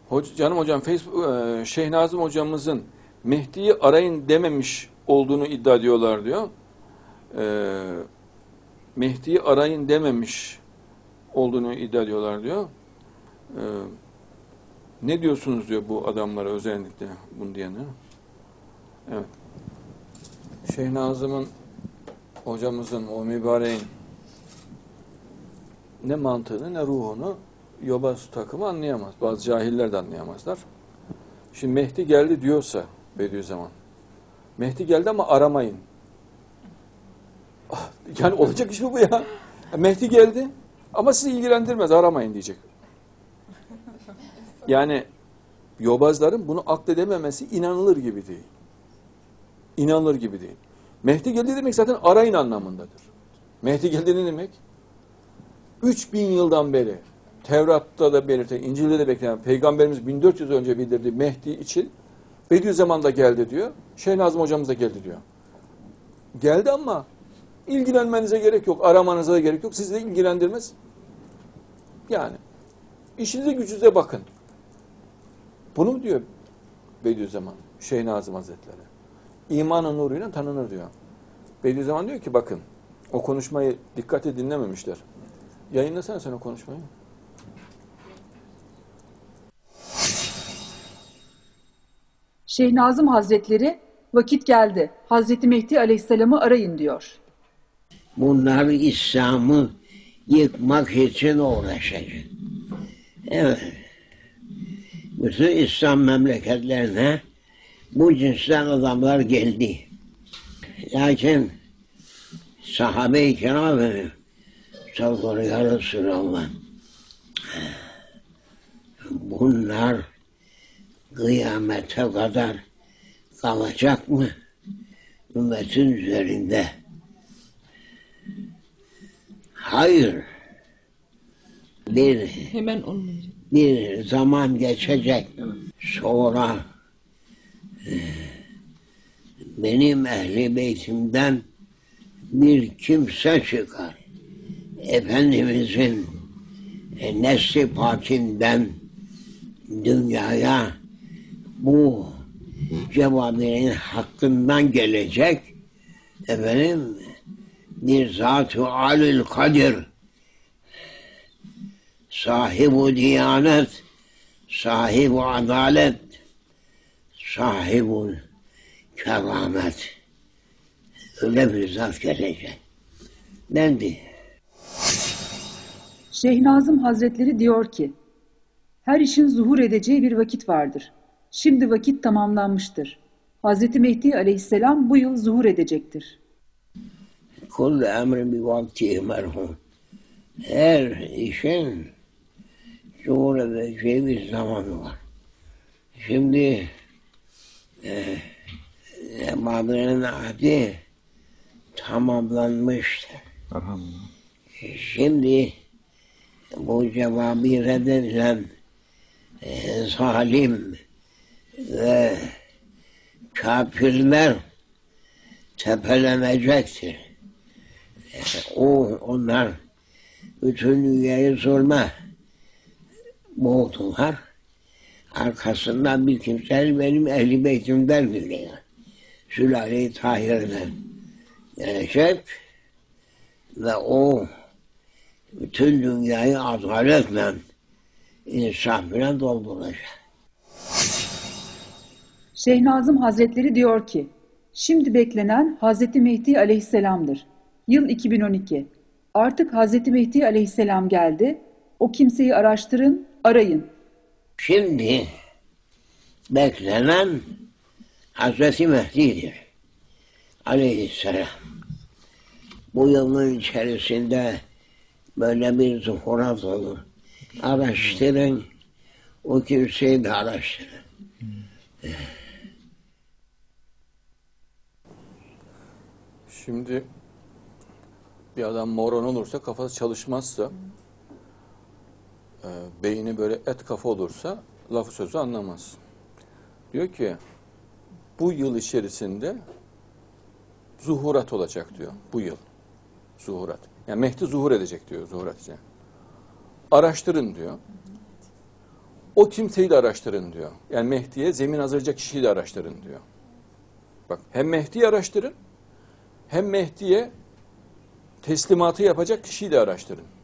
Canım hocam, Facebook, Şeyh Nazım hocamızın Mehdi'yi arayın dememiş olduğunu iddia ediyorlar diyor. Mehdi'yi arayın dememiş olduğunu iddia ediyorlar diyor. Ne diyorsunuz diyor bu adamlara, özellikle bunu diyene. Evet. Şeyh Nazım'ın, hocamızın, o mübareğin ne mantığını ne ruhunu yobaz takımı anlayamaz. Bazı cahiller de anlayamazlar. Şimdi Mehdi geldi diyorsa Bediüzzaman, Mehdi geldi ama aramayın. Yani olacak iş mi bu ya? Mehdi geldi ama sizi ilgilendirmez, aramayın diyecek. Yani yobazların bunu akledememesi inanılır gibi değil. İnanılır gibi değil. Mehdi geldi demek zaten arayın anlamındadır. Mehdi geldi ne demek? 3000 yıldan beri Tevrat'ta da belirten, İncil'de de beklenen, Peygamberimiz 1400 önce bildirdiği Mehdi için Bediüzzaman da geldi diyor. Şeyh Nazım hocamız da geldi diyor. Geldi ama ilgilenmenize gerek yok, aramanıza da gerek yok. Sizi de ilgilendirmez. Yani işinize gücünüze bakın. Bunu mu diyor Bediüzzaman, Şeyh Nazım Hazretleri? İmanın nuruyla tanınır diyor. Bediüzzaman diyor ki bakın, o konuşmayı dikkatle dinlememişler. Yayınlasana sen o konuşmayı. Şeyh Nazım Hazretleri vakit geldi, Hazreti Mehdi Aleyhisselam'ı arayın diyor. Bunlar İslam'ı yıkmak için uğraşacak. Evet. Bütün İslam memleketlerine bu cinsten adamlar geldi. Lakin sahabe-i kiram çalgıları ya Resulallah, bunlar kıyamete kadar kalacak mı ümmetin üzerinde? Hayır. Hemen olmayacak. Bir zaman geçecek. Sonra benim ehli beytimden bir kimse çıkar. Efendimizin nesli pakinden dünyaya bu cevabinin hakkından gelecek efendim bir zat-ı alil kadir, sahibu diyanet, sahibu adalet, sahibu keramet, öyle bir zat gelecek. Dendi. Şeyh Nazım Hazretleri diyor ki, her işin zuhur edeceği bir vakit vardır. Şimdi vakit tamamlanmıştır. Hazreti Mehdi Aleyhisselam bu yıl zuhur edecektir. Kullu emrin bi vaktihi merhum. Her işin zuhur edeceği bir zamanı var. Şimdi Badr'ın ahdi tamamlanmıştır. Şimdi bu cevabı reddedilen zalim ve kafirler tepelenecektir. Onlar bütün dünyayı zulme boğdular. Arkasından bir kimse benim ehl-i beytimden bile, Sülale-i Tahir'den gelecek ve o bütün dünyayı adaletle, insafıyla dolduracak. Şeyh Nazım Hazretleri diyor ki, şimdi beklenen Hazreti Mehdi Aleyhisselam'dır. Yıl 2012. Artık Hazreti Mehdi Aleyhisselam geldi. O kimseyi araştırın, arayın. Şimdi beklenen Hazreti Mehdi'dir. Aleyhisselam. Bu yılın içerisinde böyle bir zuhurat olur. Araştırın, o kimseyi de araştırın. Şimdi bir adam moron olursa, kafası çalışmazsa, beyni böyle et kafa olursa lafı sözü anlamaz. Diyor ki bu yıl içerisinde zuhurat olacak diyor. Bu yıl zuhurat. Yani Mehdi zuhur edecek diyor, zuhurat için. Araştırın diyor. o kimseyi de araştırın diyor. Yani Mehdi'ye zemin hazırlayacak kişiyi de araştırın diyor. Bak, hem Mehdi'yi araştırın, hem Mehdi'ye teslimatı yapacak kişiyi de araştırın.